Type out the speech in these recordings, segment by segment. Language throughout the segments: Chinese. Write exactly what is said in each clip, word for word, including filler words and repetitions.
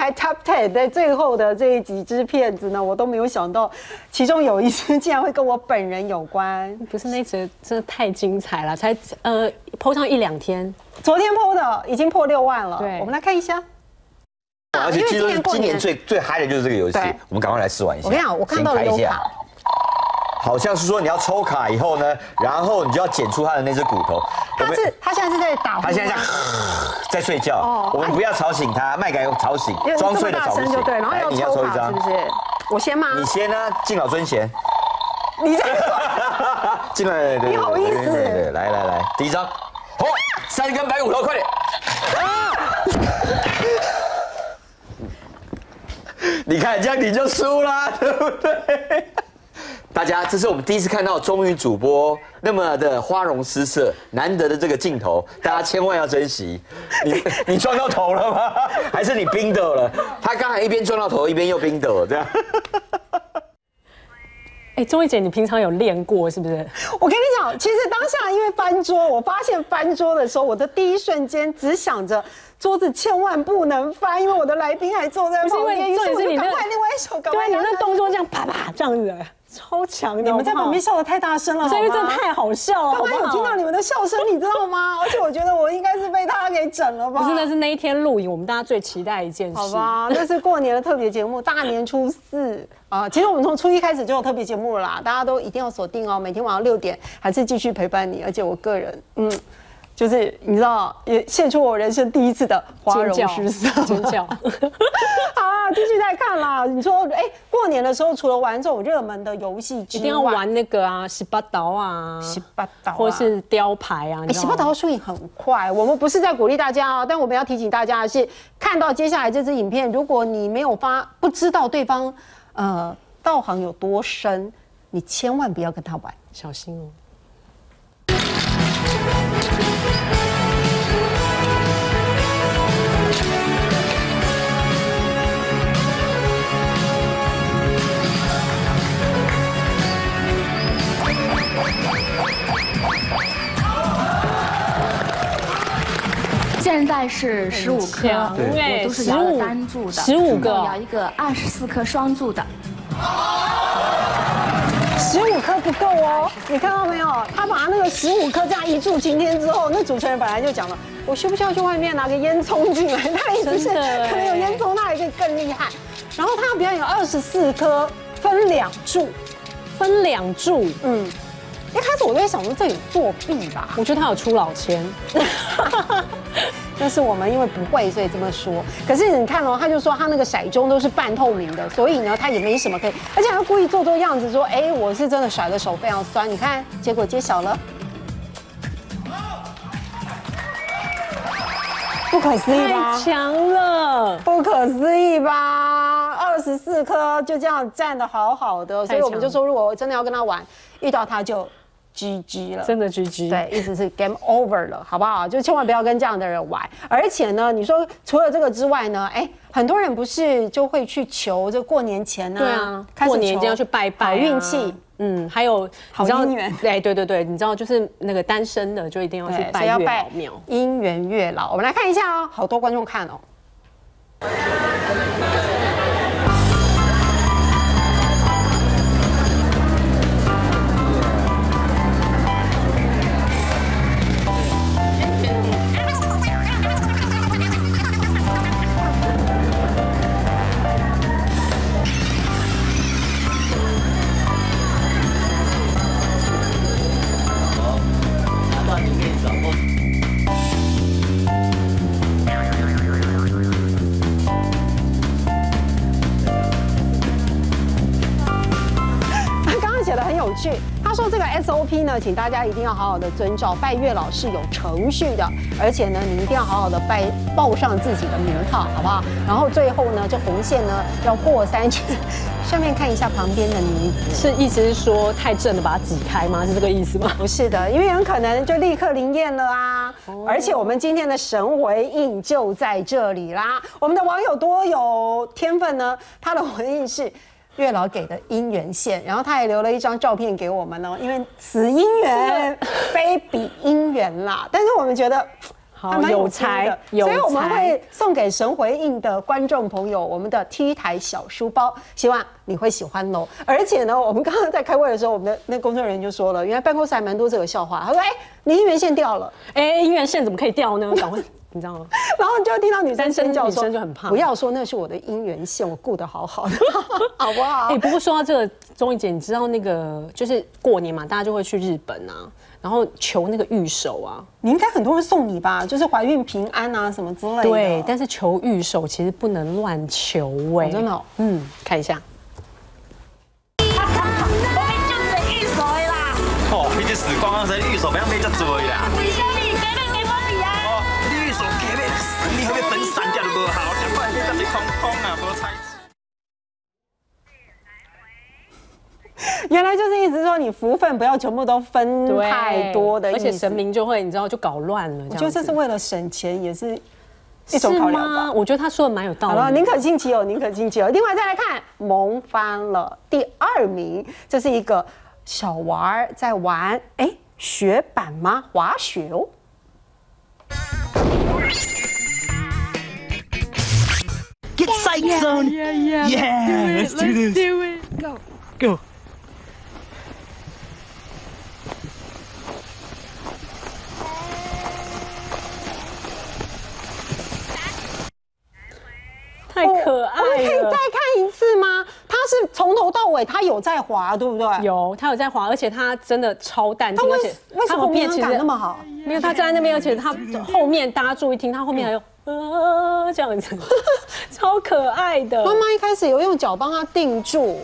排 Top Ten 在最后的这几支片子呢，我都没有想到，其中有一支竟然会跟我本人有关。 不是那支真的太精彩了，才呃 po 上一两天， 昨天 po 的已经破六万了。 对， 我们来看一下。 而且今年今年最最嗨的就是这个游戏，我们赶快来试玩一下。 我跟你讲，我看到了有卡。 好像是说你要抽卡以后呢，然后你就要剪出他的那只骨头。 他是他现在是在打呼， 他现在在在睡觉。哦，我们不要吵醒他，麦秆吵醒，装睡的吵不醒。 就对，然后要抽卡是不是？我先吗？ 你先啊，敬老尊贤。 你这进来， 你好意思？ 对对，来来来，第一张，好，三根白骨头，快点！啊！你看这样你就输了，对不对？ 大家，这是我们第一次看到中语主播那么的花容失色，难得的这个镜头，大家千万要珍惜。你你撞到头了吗？还是你冰斗了？他刚才一边撞到头，一边又冰斗，这样。 哎，钟怡姐，你平常有练过是不是？ 我跟你讲，其实当下因为翻桌，我发现翻桌的时候，我的第一瞬间只想着桌子千万不能翻，因为我的来宾还坐在旁边，于是我就赶快另外一手，赶快对，你那动作这样啪啪这样子。 超强的， 你们在旁边笑得太大声了， 因为真的太好笑了。 刚刚有听到你们的笑声，你知道吗？而且我觉得我应该是被他给整了吧。 不是，那是那一天录影，我们大家最期待一件事。 好吧，那是过年的特别节目，大年初四啊。其实我们从初一开始就有特别节目了啦，大家都一定要锁定哦，每天晚上六点还是继续陪伴你。而且我个人，嗯。 就是你知道，也献出我人生第一次的花容失色， 尖叫。 好啊，继续再看啦。你说，哎，过年的时候除了玩这种热门的游戏之外， 一定要玩那个啊，十八刀啊， 十八刀， 或是雕牌啊。 哎，十八刀输赢很快。我们不是在鼓励大家啊，但我们要提醒大家的是，看到接下来这支影片，如果你没有发，不知道对方呃道行有多深，你千万不要跟他玩， 小心哦。 现在是十五颗，我都是摇了单注的， 十五个， 摇一个二十四颗双注的。 十五颗不够哦，你看到没有？他把那个十五颗这样一柱擎天之后，那主持人本来就讲了，我需不需要去外面拿个烟囱进来？他意思是可能有烟囱，他还可以更厉害。然后他要表演二十四颗，分两注， 分两注， 嗯。 一开始我在想说这有作弊吧， 我觉得他有出老千， 但是我们因为不会，所以这么说。可是你看哦，他就说他那个骰盅都是半透明的，所以呢他也没什么可以，而且他故意做做样子说，哎，我是真的甩的手非常酸。你看，结果揭晓了，不可思议吧？ 太强了， 不可思议吧？二十四颗就这样站得好好的，所以我们就说，如果真的要跟他玩，遇到他就。 G G 了， 真的 G G， 对，意思是 game over 了，好不好？就千万不要跟这样的人玩。而且呢，你说除了这个之外呢，哎，很多人不是就会去求这过年前呢， 对啊，过年一定要去拜拜， 好运气， 嗯，还有好姻缘， 哎，对对对，你知道就是那个单身的就一定要去拜月老庙， 姻缘月老。我们来看一下哦，好多观众看哦。 他说这个 S O P 呢，请大家一定要好好的遵照。拜月老是有程序的，而且呢，你一定要好好的拜报上自己的名号，好不好？然后最后呢，这红线呢要过三圈。上面看一下旁边的女子， 是意思是说太正了把它挤开吗？是这个意思吗？ 不是的，因为很可能就立刻灵验了啊！哦、而且我们今天的神回应就在这里啦。我们的网友多有天分呢，他的回应是。 月老给的姻缘线，然后他还留了一张照片给我们哦，因为此姻缘非彼姻缘啦。但是我们觉得好，有才，有才， 所以我们会送给神回应的观众朋友我们的 T 台小书包，希望你会喜欢喽。而且呢，我们刚刚在开会的时候，我们的那工作人员就说了，原来办公室还蛮多这个笑话。他说：“哎，你姻缘线掉了。” 哎，姻缘线怎么可以掉呢？赶快。你知道吗？ 然后你就会听到女生尖叫说：“ 女生就很怕， 不要说那是我的姻缘线，我顾得好好的，好不好？” 哎，不过说到这个，钟怡姐，你知道那个就是过年嘛，大家就会去日本啊，然后求那个玉手啊。 你应该很多人送你吧？就是怀孕平安啊什么之类的。 对，但是求玉手其实不能乱求哎、欸， 真的、哦。 嗯，看一下。 我就只玉手的啦。 哦，你这时光光才玉手，不要买这多啦。 为什么？ 你会被分散掉就不好，难怪你这里空空啊，无猜。 原来就是意思说，你福分不要全部都分太多的意思， 而且神明就会你知道就搞乱了。 我觉得这是为了省钱，也是一种考量吧。 我觉得他说的蛮有道理。 好了，宁可信其有，宁可信其有。另外再来看，萌翻了第二名，这是一个小娃儿在玩，哎，雪板吗？滑雪哦。 Get psyched, zone. Yeah, yeah, yeah. yeah. Let's do this. Let's do it. Go. Go. 太可爱了！ 我们可以再看一次吗？他是从头到尾，他有在滑，对不对？ 有，他有在滑，而且他真的超淡定，而且为什么平衡感那么好？ 没有，他站在那边，而且他后面大家注意听，他后面还有。呃，这样子，超可爱的。 妈妈一开始有用脚帮他定住，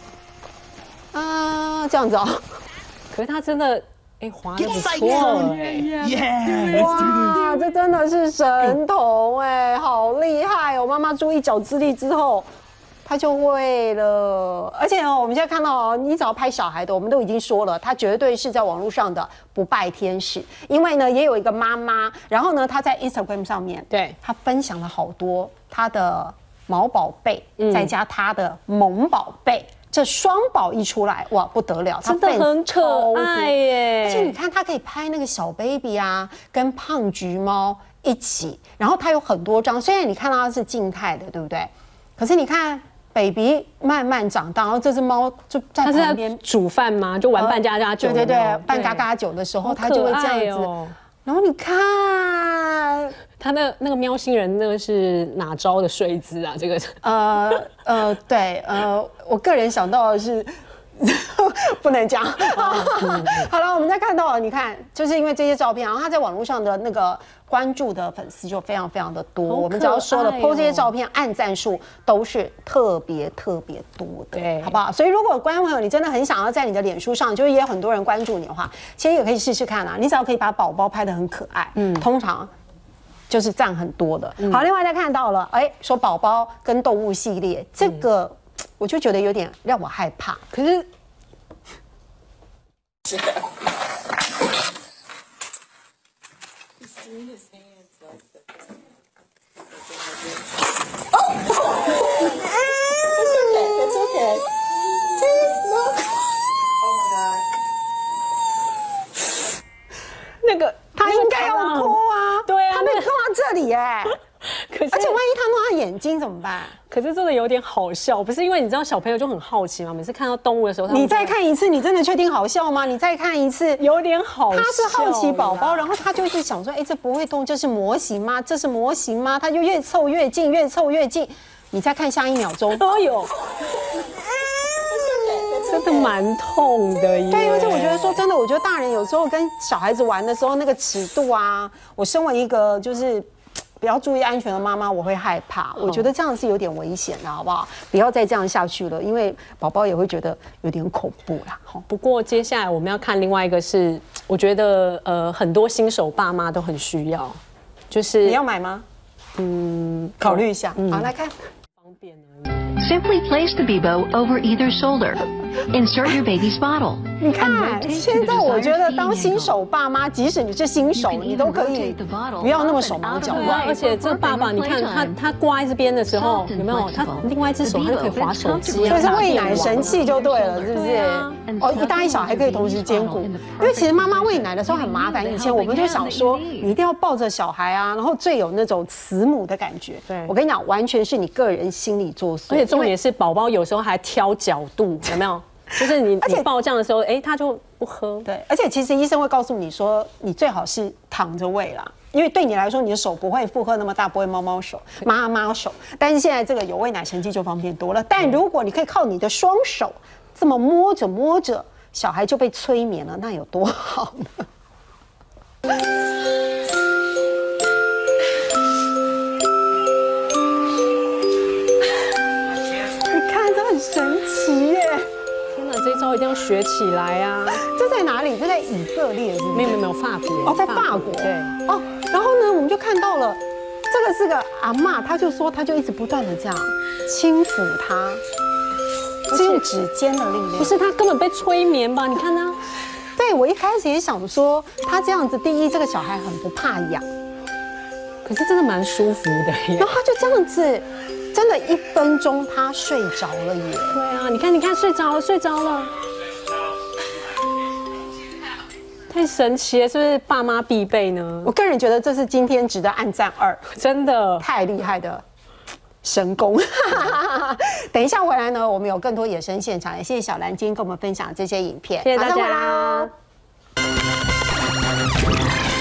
啊，这样子哦。 可是他真的，哎，滑的不错哎。哇，这真的是神童哎，好厉害哦！妈妈注意脚之力之后，他就会了。而且哦，我们现在看到哦，你只要拍小孩的，我们都已经说了，他绝对是在网络上的不败天使。因为呢，也有一个妈妈，然后呢，她在 Instagram 上面， 对， 她分享了好多她的毛宝贝，嗯、再加她的萌宝贝。这双宝一出来，哇，不得了， 真的很可爱耶！ 而且你看，它可以拍那个小 baby 啊，跟胖橘猫一起，然后它有很多张，虽然你看到它是静态的，对不对？可是你看 baby 慢慢长大，然后这只猫就在旁边煮饭吗？就玩扮家家酒、 呃，对对对，扮嘎嘎酒的时候，它就会这样子。哦、然后你看。 他那那个喵星人那个是哪招的睡姿啊？这个呃呃对呃，我个人想到的是不能讲。好了，我们再看到，你看，就是因为这些照片，然后他在网络上的那个关注的粉丝就非常非常的多。我们只要说了 ，po 这些照片，按赞数都是特别特别多的，对，好不好？所以如果观众朋友你真的很想要在你的脸书上，就是也有很多人关注你的话，其实也可以试试看啊。你只要可以把宝宝拍得很可爱，嗯，通常。就是占很多的。好，另外再看到了，哎，说宝宝跟动物系列，这个我就觉得有点让我害怕。可是，那个他应该要哭啊，对啊，他被弄到这里哎，可是而且万一他弄他眼睛怎么办？ 可是真的有点好笑，不是因为你知道小朋友就很好奇嘛，每次看到动物的时候， 你再看一次，你真的确定好笑吗？你再看一次， 有点好笑。 他是好奇宝宝，然后他就是想说，哎，这不会动，这是模型吗？这是模型吗？他就越凑越近，越凑越近。你再看下一秒钟， 都有。真的蛮痛的耶。 对，而且我觉得说真的，我觉得大人有时候跟小孩子玩的时候，那个尺度啊，我身为一个就是比较注意安全的妈妈，我会害怕。我觉得这样是有点危险的，好不好？不要再这样下去了，因为宝宝也会觉得有点恐怖啦。 不过接下来我们要看另外一个是，我觉得呃很多新手爸妈都很需要，就是你要买吗？嗯，考虑一下。嗯、好，来看。方便而已。 Simply place the Bebo over either shoulder. insert your baby's bottle. 你看，现在我觉得当新手爸妈，即使你是新手，你都可以不要那么手忙脚乱。 而且这爸爸，你看他他挂在这边的时候，有没有？他另外一只手他就可以滑手机， 所以是喂奶神器就对了，是不是？哦，一大一小还可以同时兼顾。因为其实妈妈喂奶的时候很麻烦，以前我们就想说，你一定要抱着小孩啊，然后最有那种慈母的感觉。 对， 我跟你讲，完全是你个人心理作祟。 而且重点是宝宝有时候还挑角度，有没有？就是你你抱这样的时候，哎，他就不喝。 对，而且其实医生会告诉你说，你最好是躺着喂啦，因为对你来说，你的手不会负荷那么大，不会猫猫手、妈妈手。但是现在这个有喂奶神器就方便多了。但如果你可以靠你的双手这么摸着摸着，小孩就被催眠了，那有多好呢？你看，这很神奇耶！ 天哪，这一招一定要学起来啊！ 这在哪里？这在以色列是不是？ 没有没有没有，法国哦，在法国。 对哦，然后呢，我们就看到了，这个是个阿嬷，她就说，她就一直不断的这样轻抚他，是用指尖的力量。 不是他根本被催眠吧？你看他。 对，我一开始也想说，他这样子，第一，这个小孩很不怕痒， 可是真的蛮舒服的耶。 然后他就这样子，真的，一分钟他睡着了耶。 对啊，你看，你看，睡着了，睡着了，太神奇了，是不是爸妈必备呢？ 我个人觉得这是今天值得按赞二， 真的太厉害的神功。等一下回来呢，我们有更多野生现场，也谢谢小兰今天跟我们分享这些影片， 谢谢大家。 马上回来哦。